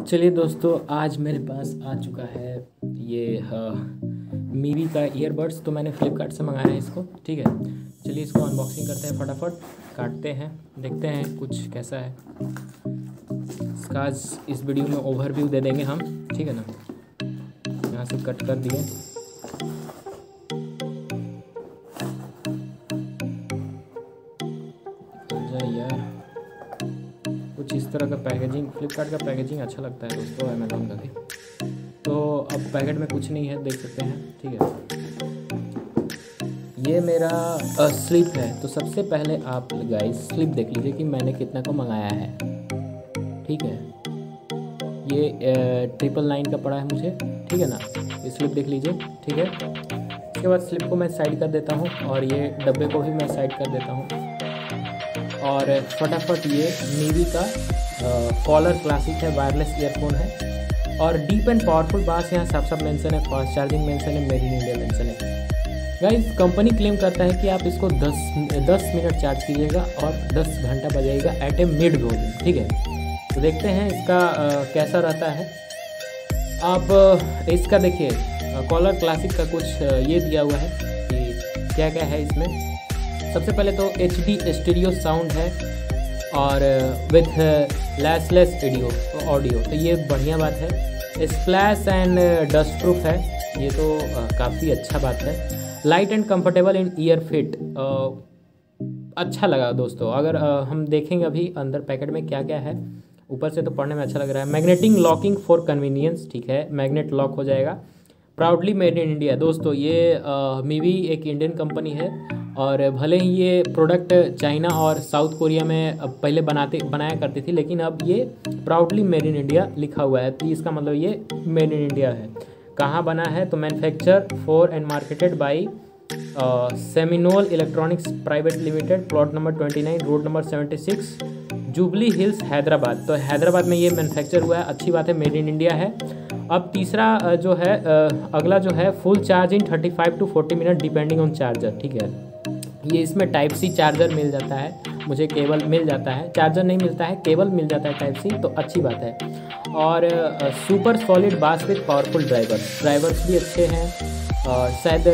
चलिए दोस्तों, आज मेरे पास आ चुका है ये मीवी का ईयरबड्स। तो मैंने फ्लिपकार्ट से मंगाया है इसको। ठीक है, चलिए इसको अनबॉक्सिंग करते हैं, फटाफट काटते हैं, देखते हैं कुछ कैसा है इसका। आज इस वीडियो में ओवरव्यू दे देंगे हम, ठीक है ना। यहाँ से कट कर दिए। यार कुछ इस तरह का पैकेजिंग, फ्लिपकार्ट का पैकेजिंग अच्छा लगता है दोस्तों, अमेज़ॉन का भी। तो अब पैकेट में कुछ नहीं है, देख सकते हैं, ठीक है। ये मेरा स्लिप है। तो सबसे पहले आप गाइस स्लिप देख लीजिए कि मैंने कितना को मंगाया है, ठीक है। ये 999 का पड़ा है मुझे, ठीक है ना। ये स्लिप देख लीजिए, ठीक है। उसके बाद स्लिप को मैं साइड कर देता हूँ और ये डब्बे को भी मैं साइड कर देता हूँ। और फटाफट ये मीवी का कॉलर क्लासिक है, वायरलेस ईयरफोन है। और डीप एंड पावरफुल बास यहाँ सब मेंशन है, फास्ट चार्जिंग मेंशन है, मेड इन इंडिया मेंशन है। गाइस कंपनी क्लेम करता है कि आप इसको 10 मिनट चार्ज कीजिएगा और 10 घंटा बजाएगा एट ए मिड वॉल्यूम, ठीक है। तो देखते हैं इसका कैसा रहता है। आप इसका देखिए, कॉलर क्लासिक का कुछ ये दिया हुआ है कि क्या क्या है इसमें। सबसे पहले तो HD स्टीरियो साउंड है और विथ लैसलेस ऑडियो, तो ये बढ़िया बात है। स्प्लैश एंड डस्ट प्रूफ है, ये तो काफ़ी अच्छा बात है। Light and comfortable in ear fit, अच्छा लगा दोस्तों। अगर हम देखेंगे अभी अंदर पैकेट में क्या क्या है, ऊपर से तो पढ़ने में अच्छा लग रहा है। मैग्नेटिक लॉकिंग फॉर कन्वीनियंस, ठीक है, मैग्नेट लॉक हो जाएगा। Proudly made in India. दोस्तों ये मीवी एक इंडियन कंपनी है और भले ही ये प्रोडक्ट चाइना और साउथ कोरिया में पहले बनाया करती थी, लेकिन अब ये प्राउडली मेड इन इंडिया लिखा हुआ है। तो इसका मतलब ये मेड इन इंडिया है। कहाँ बना है तो manufacture for and marketed by Seminole electronics private limited, plot number 29, road number 76, Jubilee Hills, Hyderabad. तो हैदराबाद में ये मैन्युफैक्चर हुआ है, अच्छी बात है, मेड इन इंडिया है। अब तीसरा जो है, अगला जो है, full charge in 35 to 40 minute depending on charger, ठीक है। ये इसमें टाइप सी चार्जर मिल जाता है, मुझे केबल मिल जाता है, चार्जर नहीं मिलता है, केबल मिल जाता है टाइप सी, तो अच्छी बात है। और super solid bass with powerful drivers भी अच्छे हैं। शायद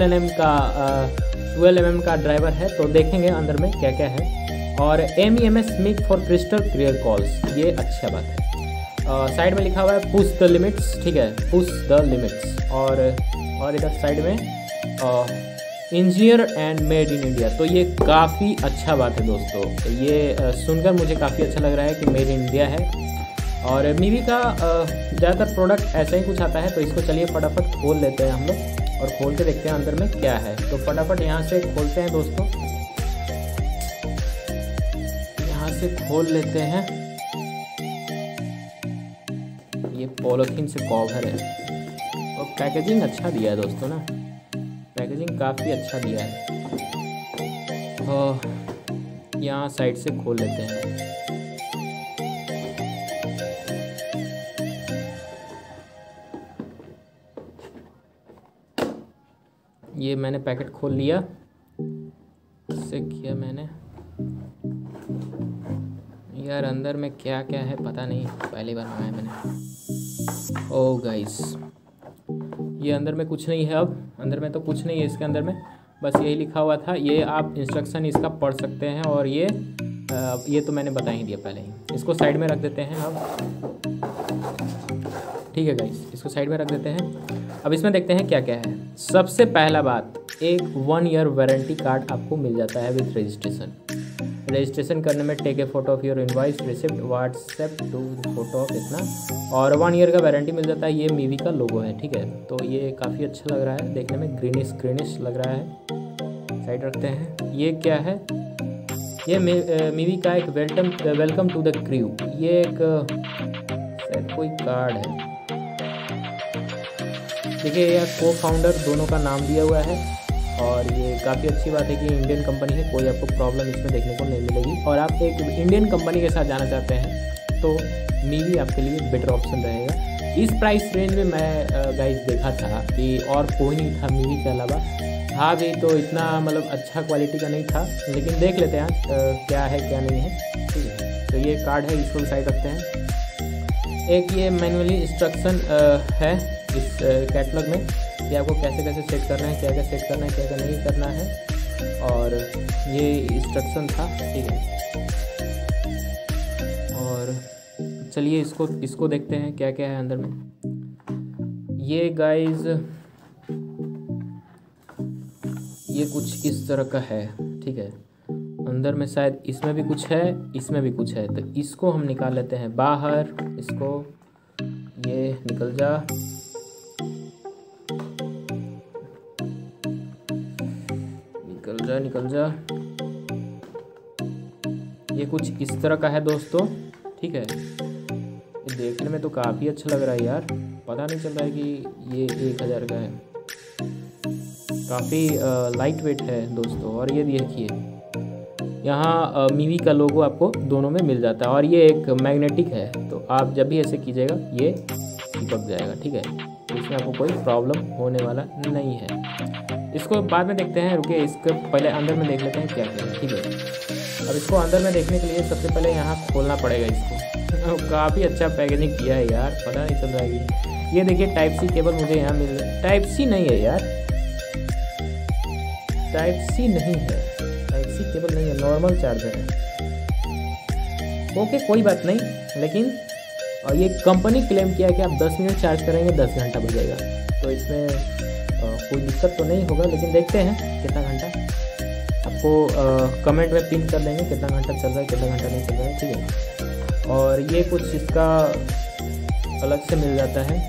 12 mm का ड्राइवर है, तो देखेंगे अंदर में क्या क्या है। और MEMS mic for crystal clear calls, ये अच्छा बात है। साइड में लिखा हुआ है पुश द लिमिट्स, ठीक है, पुश द लिमिट्स। और इधर साइड में engineer and made in India. तो ये काफ़ी अच्छा बात है दोस्तों, ये सुनकर मुझे काफ़ी अच्छा लग रहा है कि मेड इन इंडिया है। और मीवी का ज़्यादातर प्रोडक्ट ऐसा ही कुछ आता है। तो इसको चलिए फटाफट खोल लेते हैं हम लोग और खोल के देखते हैं अंदर में क्या है। तो फटाफट यहाँ से खोलते हैं दोस्तों, यहाँ से खोल लेते हैं। ये पॉलीथीन से कवर है और पैकेजिंग अच्छा दिया है दोस्तों ना, पैकेजिंग काफ़ी अच्छा दिया है। यहाँ साइड से खोल लेते हैं। ये मैंने पैकेट खोल लिया, इससे किया मैंने। यार अंदर में क्या क्या है पता नहीं, पहली बार मंगाया मैंने। ओह गाइस, ये अंदर में कुछ नहीं है। अब अंदर में तो कुछ नहीं है, इसके अंदर में बस यही लिखा हुआ था। ये आप इंस्ट्रक्शन इसका पढ़ सकते हैं। और ये तो मैंने बता ही दिया पहले ही। इसको साइड में रख देते हैं अब, ठीक है गाइस, इसको साइड में रख देते हैं। अब इसमें देखते हैं क्या क्या है। सबसे पहला बात, एक 1 ईयर वारंटी कार्ड आपको मिल जाता है विथ रजिस्ट्रेशन करने में। Take a photo of your invoice receipt, WhatsApp to photo of इतना। और 1 ईयर का वारंटी मिल जाता है। ये मीवी का लोगो है, ठीक है। तो ये काफ़ी अच्छा लग रहा है देखने में, ग्रीनिश लग रहा है। साइड रखते हैं। ये क्या है, ये मीवी का एक वेलकम टू द क्रू। ये एक शायद कोई कार्ड है, देखिए यह को फाउंडर दोनों का नाम दिया हुआ है। और ये काफ़ी अच्छी बात है कि इंडियन कंपनी है, कोई आपको प्रॉब्लम इसमें देखने को नहीं मिलेगी। और आप एक इंडियन कंपनी के साथ जाना चाहते हैं तो मीवी आपके लिए बेटर ऑप्शन रहेगा। इस प्राइस रेंज में मैं गाइस देखा था कि और कोई नहीं था मीवी के अलावा, था भी तो इतना मतलब अच्छा क्वालिटी का नहीं था। लेकिन देख लेते हैं क्या है क्या नहीं है, ठीक है। तो ये कार्ड है, इसको साइड रखते हैं। एक ये मैनुअली इंस्ट्रक्शन है इस कैटलॉग में कि आपको कैसे कैसे सेट करना है, क्या क्या सेट करना है, क्या क्या नहीं करना है, और ये इंस्ट्रक्शन था, ठीक है। और चलिए इसको देखते हैं क्या क्या है अंदर में। ये गाइस ये कुछ इस तरह का है, ठीक है। अंदर में शायद इसमें भी कुछ है, इसमें भी कुछ है, तो इसको हम निकाल लेते हैं बाहर। इसको ये निकल जा, निकल जा, निकल जा। ये कुछ इस तरह का है दोस्तों, ठीक है। ये देखने में तो काफ़ी अच्छा लग रहा है यार, पता नहीं चल रहा है कि ये 1000 का है। काफ़ी लाइट वेट है दोस्तों। और ये देखिए यहाँ मीवी का लोगो आपको दोनों में मिल जाता है, और ये एक मैग्नेटिक है, तो आप जब भी ऐसे कीजिएगा ये चिपक जाएगा, ठीक है। तो इसमें आपको कोई प्रॉब्लम होने वाला नहीं है। इसको बाद में देखते हैं, रुकिए इसको पहले अंदर में देख लेते हैं क्या क्या है, ठीक है। अब इसको अंदर में देखने के लिए सबसे पहले यहाँ खोलना पड़ेगा इसको। काफ़ी अच्छा पैकेजिंग किया है यार, पता नहीं चल रहा है कि ये देखिए टाइप सी केबल मुझे यहाँ मिल रहा है। टाइप सी नहीं है यार, टाइप सी नहीं है, टाइप सी केबल नहीं है, नॉर्मल चार्जर है। ओके कोई बात नहीं, लेकिन और ये कंपनी क्लेम किया है कि आप 10 मिनट चार्ज करेंगे 10 घंटा बजेगा, तो इसमें कोई दिक्कत तो नहीं होगा। लेकिन देखते हैं कितना घंटा, आपको कमेंट में पिन कर देंगे कितना घंटा चल रहा है, कितना घंटा नहीं चल रहा है, ठीक है। और ये कुछ इसका अलग से मिल जाता है,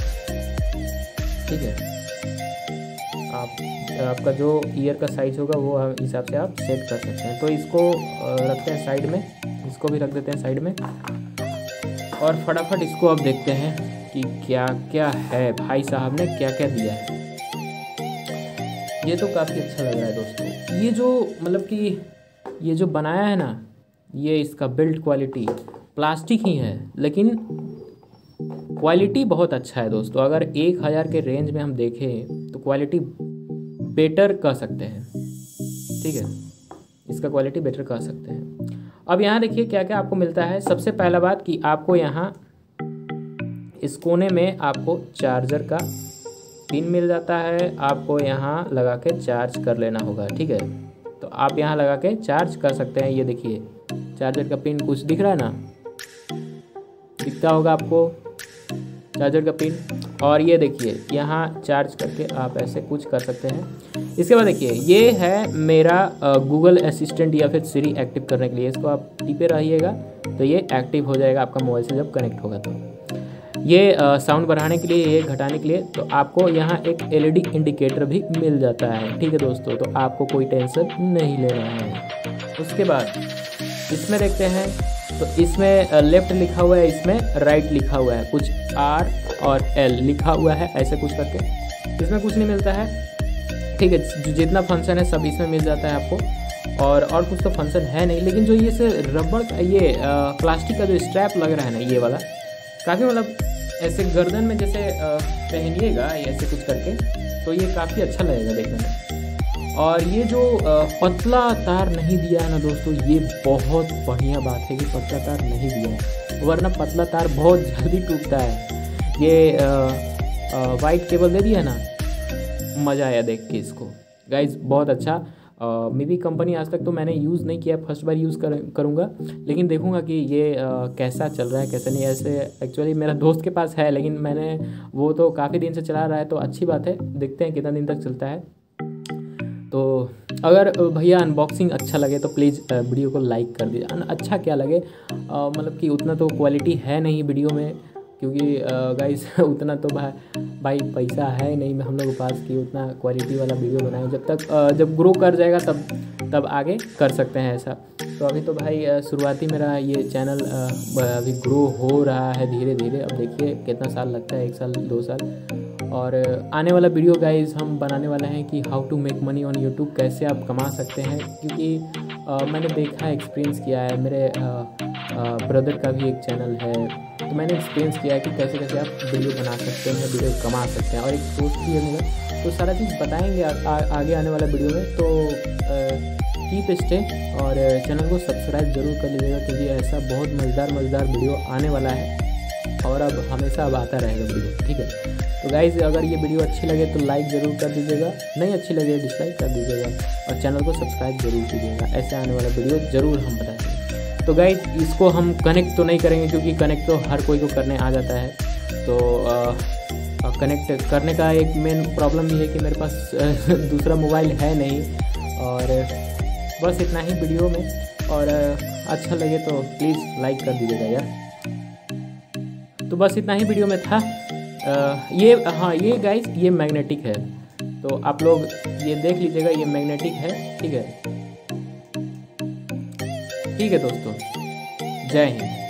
ठीक है। आपका जो ईयर का साइज़ होगा वो हिसाब से आप सेट कर सकते हैं। तो इसको रखते हैं साइड में, इसको भी रख देते हैं साइड में, और फटाफट इसको अब देखते हैं कि क्या क्या है, भाई साहब ने क्या क्या दिया है। ये तो काफ़ी अच्छा लग रहा है दोस्तों। ये जो मतलब कि ये जो बनाया है ना, ये इसका बिल्ड क्वालिटी प्लास्टिक ही है, लेकिन क्वालिटी बहुत अच्छा है दोस्तों। अगर 1000 के रेंज में हम देखें तो क्वालिटी बेटर कह सकते हैं, ठीक है। इसका क्वालिटी बेटर कह सकते हैं। अब यहाँ देखिए क्या क्या आपको मिलता है। सबसे पहला बात कि आपको यहाँ इस कोने में आपको चार्जर का पिन मिल जाता है, आपको यहाँ लगा के चार्ज कर लेना होगा, ठीक है। तो आप यहाँ लगा के चार्ज कर सकते हैं। ये देखिए चार्जर का पिन कुछ दिख रहा है ना, दिखता होगा आपको चार्जर का पिन। और ये देखिए यहाँ चार्ज करके आप ऐसे कुछ कर सकते हैं। इसके बाद देखिए ये है मेरा गूगल असिस्टेंट या फिर सिरी एक्टिव करने के लिए। इसको आप टिपे रहिएगा तो ये एक्टिव हो जाएगा आपका मोबाइल से जब कनेक्ट होगा। तो ये साउंड बढ़ाने के लिए, ये घटाने के लिए, तो आपको यहाँ एक LED इंडिकेटर भी मिल जाता है, ठीक है दोस्तों। तो आपको कोई टेंशन नहीं लेना है। उसके बाद इसमें देखते हैं, तो इसमें लेफ़्ट लिखा हुआ है, इसमें राइट लिखा हुआ है, कुछ R और L लिखा हुआ है ऐसे कुछ करके। इसमें कुछ नहीं मिलता है, ठीक है। जितना फंक्शन है सब इसमें मिल जाता है आपको, और कुछ तो फंक्शन है नहीं। लेकिन जो ये से रबड़ का ये प्लास्टिक का जो स्ट्रैप लग रहा है ना, ये वाला काफ़ी मतलब ऐसे गर्दन में जैसे पहनिएगा ऐसे कुछ करके, तो ये काफ़ी अच्छा लगेगा देखने में। और ये जो पतला तार नहीं दिया है ना दोस्तों, ये बहुत बढ़िया बात है कि पतला तार नहीं दिया है, वरना पतला तार बहुत जल्दी टूटता है। ये वाइट केबल दे दिया ना, मज़ा आया देख के इसको गाइज, बहुत अच्छा। मीवी कंपनी आज तक तो मैंने यूज़ नहीं किया, फर्स्ट बार यूज़ करूँगा, लेकिन देखूँगा कि ये कैसा चल रहा है कैसा नहीं। ऐसे एक्चुअली मेरा दोस्त के पास है, लेकिन मैंने वो तो काफ़ी दिन से चला रहा है, तो अच्छी बात है। देखते हैं कितना दिन तक चलता है। तो अगर भैया अनबॉक्सिंग अच्छा लगे तो प्लीज़ वीडियो को लाइक कर दीजिए। अच्छा क्या लगे, मतलब कि उतना तो क्वालिटी है नहीं वीडियो में, क्योंकि गाइस उतना तो भाई पैसा है नहीं हम लोगों के पास कि उतना क्वालिटी वाला वीडियो बनाएं। जब ग्रो कर जाएगा तब आगे कर सकते हैं ऐसा। तो अभी तो भाई शुरुआती मेरा ये चैनल अभी ग्रो हो रहा है धीरे धीरे। अब देखिए कितना साल लगता है, 1 साल 2 साल। और आने वाला वीडियो गाइस हम बनाने वाले हैं कि how to make money on YouTube, कैसे आप कमा सकते हैं। क्योंकि मैंने देखा है, एक्सपीरियंस किया है, मेरे ब्रदर का भी एक चैनल है, तो मैंने एक्सपीरियंस किया है कि कैसे कैसे आप वीडियो बना सकते हैं, वीडियो कमा सकते हैं। और एक दोस्त भी है मेरा, तो सारा चीज़ बताएंगे आगे आने वाला वीडियो में। तो कीप स्टे और चैनल को सब्सक्राइब जरूर कर लीजिएगा, क्योंकि ऐसा बहुत मज़ेदार वीडियो आने वाला है। और अब हमेशा अब आता रहेगा वीडियो, ठीक है। तो गाइज़ अगर ये वीडियो अच्छी लगे तो लाइक ज़रूर कर दीजिएगा, नहीं अच्छी लगे डिसलाइक कर दीजिएगा, और चैनल को सब्सक्राइब जरूर कीजिएगा। ऐसे आने वाला वीडियो ज़रूर हम बताएंगे। तो गाइज़ इसको हम कनेक्ट तो नहीं करेंगे क्योंकि कनेक्ट तो हर कोई को करने आ जाता है। तो कनेक्ट करने का एक मेन प्रॉब्लम ये है कि मेरे पास दूसरा मोबाइल है नहीं। और बस इतना ही वीडियो में, और अच्छा लगे तो प्लीज़ लाइक कर दीजिएगा यार। तो बस इतना ही वीडियो में था। ये हाँ, ये गाइस ये मैग्नेटिक है, तो आप लोग ये देख लीजिएगा, ये मैग्नेटिक है, ठीक है। ठीक है दोस्तों, जय हिंद।